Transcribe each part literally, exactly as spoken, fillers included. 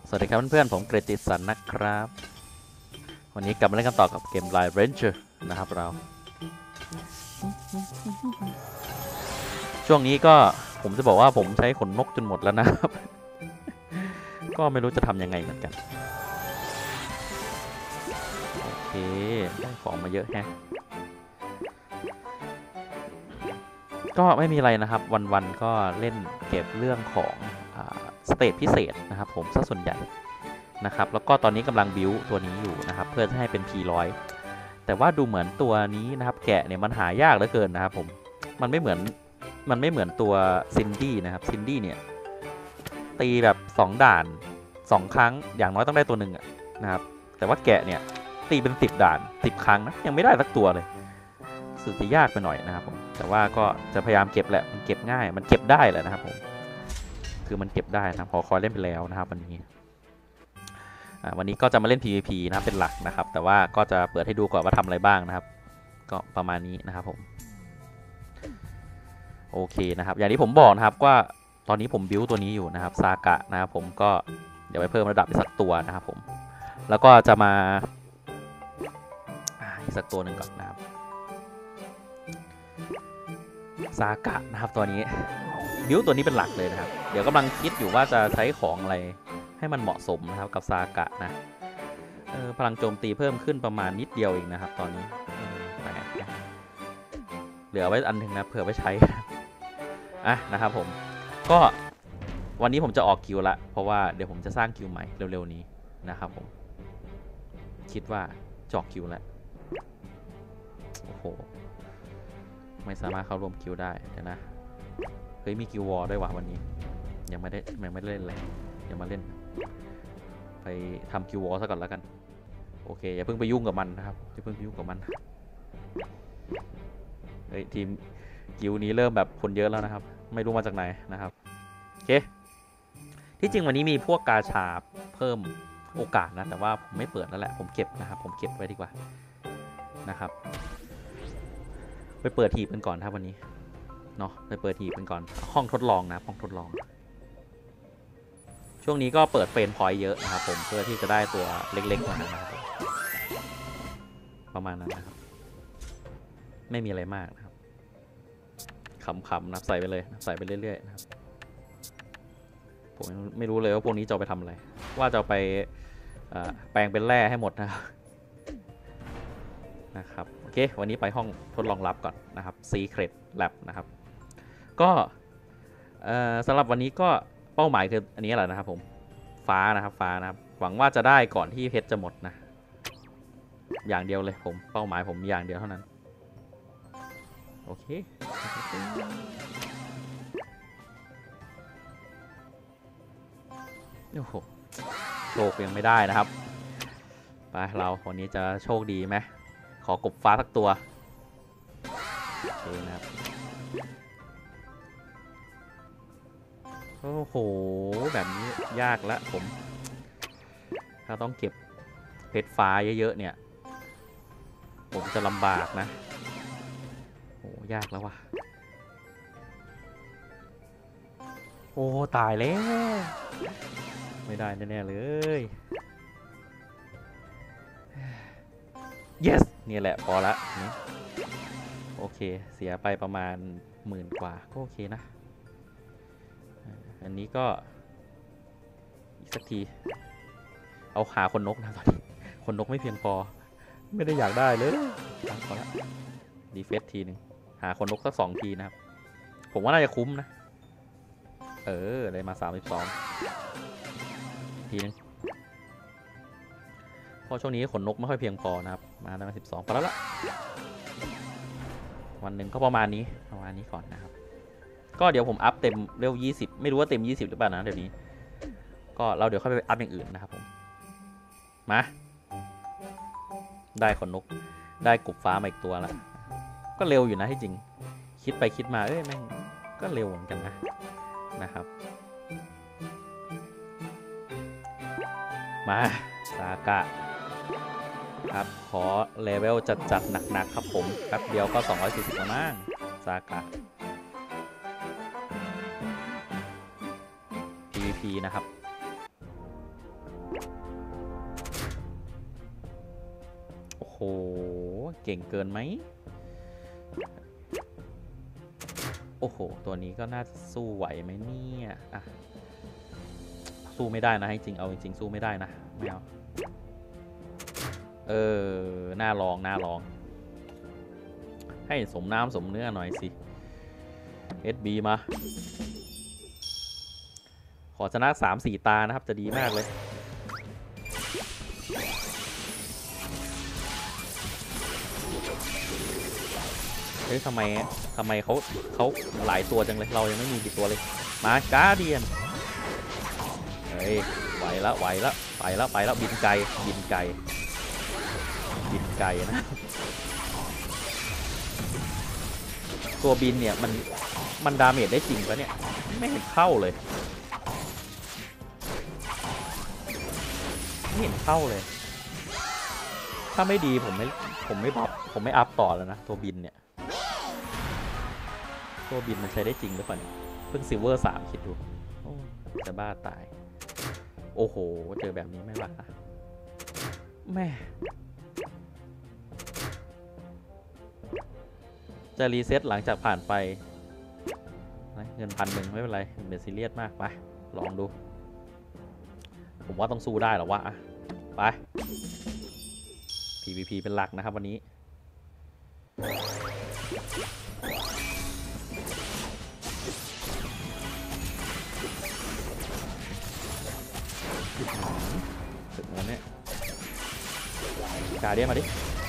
สวัสดีครับเพื่อนๆผมเกรติสันนะครับวันนี้กลับมาเล่นกันต่อกับเกม Line Ranger นะครับเราช่วงนี้ก็ผมจะบอกว่าผมใช้ขนนกจนหมดแล้วนะครับ ก็ไม่รู้จะทำยังไงเหมือนกันโอเคได้ของมาเยอะแฮะก็ไม่มีอะไรนะครับวันๆก็เล่นเก็บเรื่องของสเตจพิเศษนะครับผมซะส่วนใหญ่นะครับแล้วก็ตอนนี้กำลังบิวตัวนี้อยู่นะครับเพื่อให้เป็น พี หนึ่งร้อย แต่ว่าดูเหมือนตัวนี้นะครับแกะเนี่ยมันหายากเหลือเกินนะครับผมมันไม่เหมือนมันไม่เหมือนตัวซินดี้นะครับซินดี้เนี่ยตีแบบสองด่านสองครั้งอย่างน้อยต้องได้ตัวหนึ่งนะครับแต่ว่าแกะเนี่ยตีเป็นสิบด่านสิบครั้งนะยังไม่ได้สักตัวเลยสุดจะยากไปหน่อยนะครับผมแต่ว่าก็จะพยายามเก็บแหละมันเก็บง่ายมันเก็บได้แหละนะครับผมคือมันเก็บได้นะพอคอยเล่นไปแล้วนะครับวันนี้วันนี้ก็จะมาเล่น พี วี พี นะครับเป็นหลักนะครับแต่ว่าก็จะเปิดให้ดูก่อนว่าทำอะไรบ้างนะครับก็ประมาณนี้นะครับผมโอเคนะครับอย่างที่ผมบอกนะครับว่าตอนนี้ผมบิวตัวนี้อยู่นะครับซากะนะครับผมก็เดี๋ยวไปเพิ่มระดับอีกสักตัวนะครับผมแล้วก็จะมาอีกสักตัวหนึ่งก่อนนะครับซากะนะครับตัวนี้บิวตัวนี้เป็นหลักเลยนะครับเดี๋ยวกำลังคิดอยู่ว่าจะใช้ของอะไรให้มันเหมาะสมนะครับกับซากะนะเออพลังโจมตีเพิ่มขึ้นประมาณนิดเดียวเองนะครับตอนนี้เหลือไว้อันหนึ่งนะเผื่อไว้ใช้อ่ะนะครับผมก็วันนี้ผมจะออกคิวละเพราะว่าเดี๋ยวผมจะสร้างคิวใหม่เร็วๆนี้นะครับผมคิดว่าจะออกคิวแล้วโอ้โหไม่สามารถเข้าร่วมคิวได้เดี๋ยวนะเฮ้ยมีคิววอลด้วยว่ะวันนี้ยังไม่ได้ยังไม่ได้เล่นเลยเดี๋ยวมาเล่นไปทำคิววอลซะก่อนแล้วกันโอเคอย่าเพิ่งไปยุ่งกับมันนะครับอย่าเพิ่งไปยุ่งกับมันเฮ้ยทีมคิวนี้เริ่มแบบคนเยอะแล้วนะครับไม่รู้มาจากไหนนะครับโอเคที่จริงวันนี้มีพวกกาชาเพิ่มโอกาสนะแต่ว่าผมไม่เปิดแล้วแหละผมเก็บนะครับผมเก็บไว้ดีกว่านะครับไปเปิดทีมกันก่อนครับวันนี้เนาะไปเปิดทีมกันก่อนห้องทดลองนะห้องทดลองช่วงนี้ก็เปิดเฟรนพอยต์เยอะนะครับผมเพื่อที่จะได้ตัวเล็กๆมานะครับประมาณนั้นนะครับไม่มีอะไรมากนะครับขำๆนะใส่ไปเลยใส่ไปเรื่อยๆนะครับผมไม่รู้เลยว่าพวกนี้จะไปทำอะไรว่าจะไปแปลงเป็นแร่ให้หมดนะครับนะครับโอเควันนี้ไปห้องทดลองลับก่อนนะครับ Secret Lab นะครับก็สำหรับวันนี้ก็เป้าหมายคืออันนี้แหละนะครับผมฟ้านะครับฟ้านะครับหวังว่าจะได้ก่อนที่เพชรจะหมดนะอย่างเดียวเลยผมเป้าหมายผมอย่างเดียวเท่านั้นโอเคโอ้โหโชคยังไม่ได้นะครับไปเราวันนี้จะโชคดีไหมขอกบฟ้าสักตัวโอเคนะครับโอ้โหแบบนี้ยากละผมถ้าต้องเก็บเพชรฟ้าเยอะๆเนี่ยผมจะลำบากนะโอ้ยากแล้วว่ะโอ้ตายแล้วไม่ได้แน่ๆเลย yes นี่แหละพอละนี่โอเคเสียไปประมาณหมื่นกว่าก็โอเคนะอันนี้ก็อีกสักทีเอาหาคนนกนะตอนนี้คนนกไม่เพียงพอไม่ได้อยากได้เลยพอละดีเฟสทีหนึ่งหาคนนกสักสองทีนะครับผมว่าน่าจะคุ้มนะเออได้มาสามสิบสองทีนึงเพราะช่วงนี้ขนนกไม่ค่อยเพียงพอนะครับมาได้มาสิบสองพอแล้วละวันหนึ่งก็ประมาณนี้ประมาณนี้ก่อนนะครับก็เดี๋ยวผมอัพเต็มเร็วยี่สิบไม่รู้ว่าเต็มยี่สิบหรือเปล่านะเดี๋ยวนี้ก็เราเดี๋ยวค่อยไปอัพอย่างอื่นนะครับผมมาได้ขนนกได้กบฟ้ามาอีกตัวละก็เร็วอยู่นะที่จริงคิดไปคิดมาเอ้ยแม่งก็เร็วเหมือนกันนะนะครับมาซากะครับขอเลเวลจัดๆหนักๆครับผมแป๊บเดียวก็สองร้อยสี่สิบแล้วมั้งซากะ พี วี พี นะครับหเก่งเกินไหมโอ้โหตัวนี้ก็น่าจะสู้ไหวไหมเนี่ยอ่ะสู้ไม่ได้นะให้จริงเอาจริงสู้ไม่ได้นะไม่เอาเออน่าลองน่าลองให้สมน้ำสมเนื้อหน่อยสิ เอส บี มาขอชนะ สามสี่ ตานะครับจะดีมากเลยเฮ้ยทำไมทำไมเขาเขาหลายตัวจังเลยเรายังไม่มีกี่ตัวเลยมาการ์เดียนเฮ้ยไหวแล้วไหวแล้วไปแล้วไปแล้วบินไกลบินไกลบินไกลนะตัวบินเนี่ยมันมันดาเมจได้จริงปะเนี่ยไม่เห็นเข้าเลยไม่เห็นเข้าเลยถ้าไม่ดีผมไม่ผมไม่บัฟผมไม่อัพต่อแล้วนะตัวบินเนี่ยตัวบินมันใช้ได้จริงหรือเปล่าเพิ่งซิลเวอร์สามคิดดูจะบ้าตายโอ้โหเจอแบบนี้ไม่ว่าแม่จะรีเซ็ตหลังจากผ่านไปเงินพันหนึ่งไม่เป็นไรเป็นซีเรียสมากไปลองดูผมว่าต้องสู้ได้หรอวะไป พี วี พี เป็นหลักนะครับวันนี้ถึงแล้วเนี่ยการเดียนมาดิ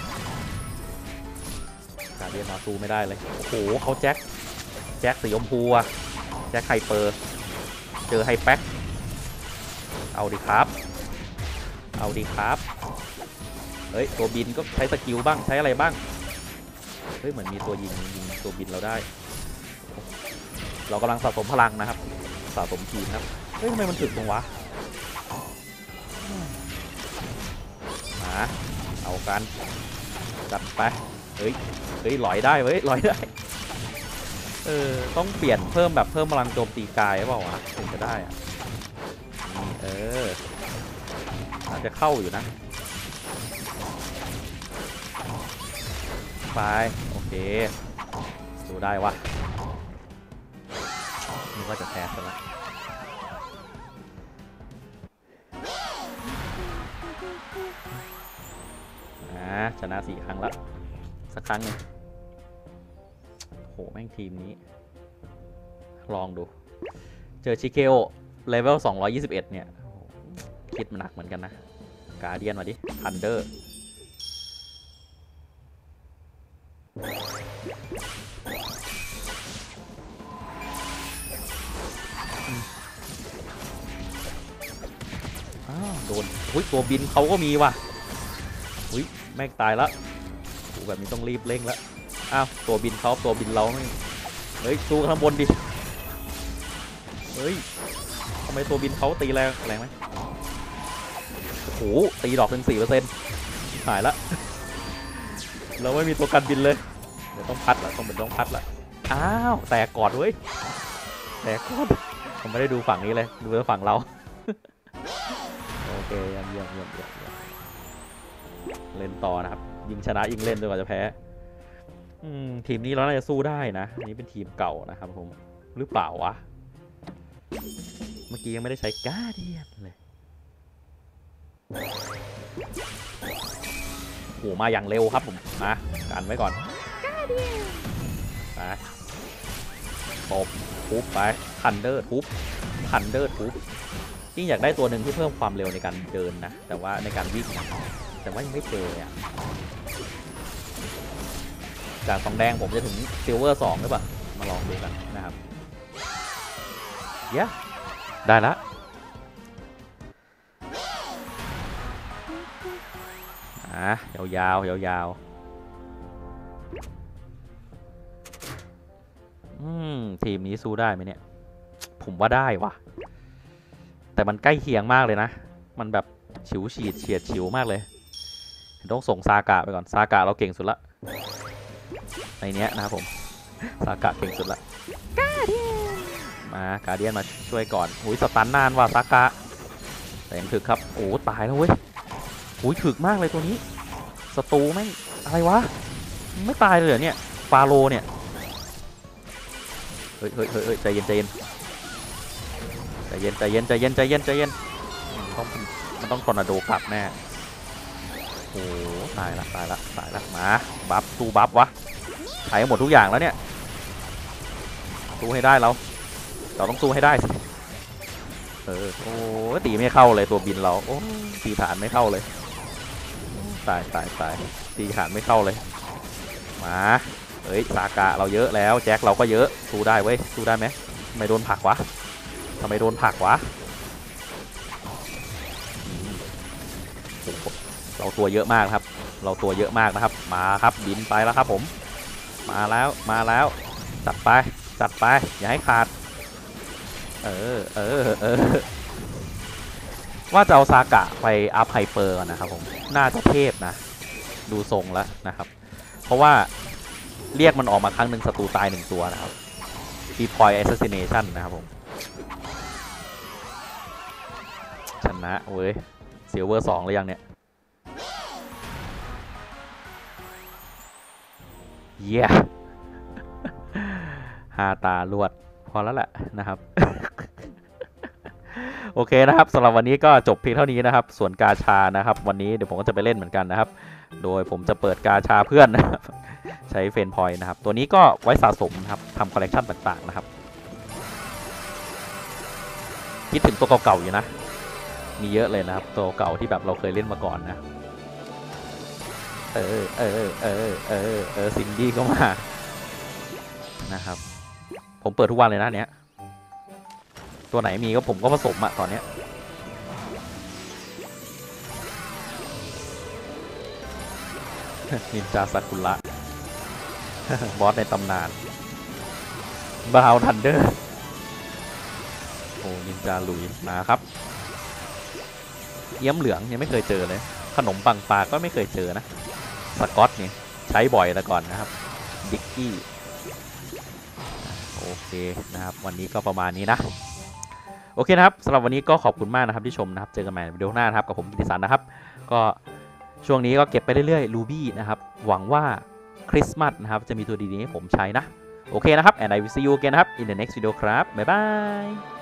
การเดียนมาสู้ไม่ได้เลยโอ้โหเขาแจ็คแจ็คสีชมพูอะแจ็คไฮเปอร์เจอไฮแพ็คเอาดิครับเอาดิครับเฮ้ยตัวบินก็ใช้สกิลบ้างใช้อะไรบ้างเฮ้ยเหมือนมีตัวยิงยิงตัวบินเราได้เรากำลังสะสมพลังนะครับสะสมทีมครับเฮ้ยทำไมมันถึกตรงวะมาเอากันจัดไปเฮ้ยเฮ้ยลอยได้เว้ยลอยได้เออต้องเปลี่ยนเพิ่มแบบเพิ่มพลังโจมตีกายหรือเปล่าวะถึงจะได้อะนี่เอออาจจะเข้าอยู่นะไปโอเคดูได้วะนึกว่าจะแพ้ซะแล้วนะชนะสี่ครั้งแล้วสักครั้งหนึ่งโหแม่งทีมนี้ลองดูเจอชิเคโอเลเวลสองร้อยยี่สิบเอ็ดเนี่ยคิดมันหนักเหมือนกันนะการเดียนมาดิทันเดอร์โดนอุ้ยตัวบินเขาก็มีว่ะอุ้ยแม่งตายแล้วแบบนี้ต้องรีบเร่งแล้วอ้าวตัวบินเขาตัวบินเราไม่เฮ้ยสู้ข้างบนดิเฮ้ยทำไมตัวบินเขาตีแรงแรงไหมโอ้โหตีดอกเป็นสี่เปอร์เซ็นต์หายละเราไม่มีตัวกันบินเลยเดี๋ยวต้องพัดละต้องเป็นต้องพัดละอ้าวแตกกอดเว้ยแตกกอดผมไม่ได้ดูฝั่งนี้เลยดูแต่ฝั่งเราโอเคเยี่ยมเยี่ยมเยี่ยมเยี่ยมเล่นต่อนะครับยิงชนะยิงเล่นจนกว่าจะแพ้ทีมนี้เราน่าจะสู้ได้นะอันนี้เป็นทีมเก่านะครับผมหรือเปล่าวะเมื่อกี้ยังไม่ได้ใช้การ์เดียนเลยโอ้มาอย่างเร็วครับผมมากันไว้ก่อนไปตบทุบไปทันเดอร์ทุบทันเดอร์ทุบจริงอยากได้ตัวหนึ่งที่เพิ่มความเร็วในการเดินนะแต่ว่าในการวิ่งแต่ว่ายังไม่เจออ่ะจากสองแดงผมจะถึงซิลเวอร์สองหรือเปล่ามาลองดูกันนะครับเย้ได้ละอ่ะยาวยาวยาวๆอืมทีมนี้สู้ได้ไหมเนี่ยผมว่าได้วะแต่มันใกล้เคียงมากเลยนะมันแบบฉิวฉีดเฉียดฉิวมากเลยต้องส่งซากะไปก่อนซากะเราเก่งสุดละในเนี้ยนะครับผมซากะเก่งสุดละมาการเดียนมาช่วยก่อนอุ้ยสตันนานว่ะซากะแต่ยังถึกครับโอ้ตายแล้วเว้ยอุ้ยถึกมากเลยตัวนี้สศัตรูแม่งอะไรวะไม่ตายเลยเหรอเนี่ยฟาโรเนี่ยเฮ้ยเฮ้ยเฮ้ยใจเย็นใจเย็นใจเย็นใจเย็นใจเย็นใจเย็นใจเย็นต้องมันต้องทอร์นาโดกลับแน่โอ้ตายละตายละตายละมาบัฟสู้บัฟวะใช้หมดทุกอย่างแล้วเนี่ยสู้ให้ได้เราเราต้องสู้ให้ได้สิเออโอ้ตีไม่เข้าเลยตัวบินเราโอ้ตีฐานไม่เข้าเลยตายตายตายตีฐานไม่เข้าเลยมาเฮ้ยซากะเราเยอะแล้วแจ็คเราก็เยอะสู้ได้เว้ยสู้ได้ไหมทำไมโดนผลักวะทำไมโดนผลักวะเราตัวเยอะมากครับเราตัวเยอะมากนะครับมาครับบินไปแล้วครับผมมาแล้วมาแล้วจัดไปจัดไปอย่าให้ขาดเออเออเออว่าจะเอาซากะไปอัพไฮเปอร์นะครับผมน่าจะเทพนะดูทรงแล้วนะครับเพราะว่าเรียกมันออกมาครั้งหนึ่งศัตรูตายหนึ่งตัวนะครับฟีพอยแอสซัสซิเนชั่นนะครับผมชนะเว้ยเซียเวอร์สองเลยยังเนี่ยเย้ห้าตาลวดพอแล้วแหละนะครับโอเคนะครับสำหรับวันนี้ก็จบเพียงเท่านี้นะครับส่วนกาชานะครับวันนี้เดี๋ยวผมก็จะไปเล่นเหมือนกันนะครับโดยผมจะเปิดกาชาเพื่อนนะครับใช้เฟนพอยต์นะครับตัวนี้ก็ไว้สะสมนะครับทำคอลเลกชันต่างๆนะครับคิดถึงตัวเก่าๆอยู่นะมีเยอะเลยนะครับตัวเก่าที่แบบเราเคยเล่นมาก่อนนะเออเออเออเออเออซินดี้ก็มานะครับผมเปิดทุกวันเลยนะเนี้ยตัวไหนมีก็ผมก็ผสมอะตอนเนี้ยนินจาซากุระบอสในตำนานบาวทันเดอร์โอ้นินจาลุยมาครับเยี่ยมเหลืองยังไม่เคยเจอเลยขนมปังปลาก็ไม่เคยเจอนะสกอตนี่ใช้บ่อยแต่ก่อนนะครับดิกกี้โอเคนะครับวันนี้ก็ประมาณนี้นะโอเคนะครับสำหรับวันนี้ก็ขอบคุณมากนะครับที่ชมนะครับเจอกันใหม่วิดีโอหน้านะครับกับผมกิติสันนะครับก็ช่วงนี้ก็เก็บไปเรื่อยๆรูบี้นะครับหวังว่าคริสต์มาสนะครับจะมีตัวดีๆให้ผมใช้นะโอเคนะครับ and I will see you again นะครับ in the next video ครับบ๊ายบาย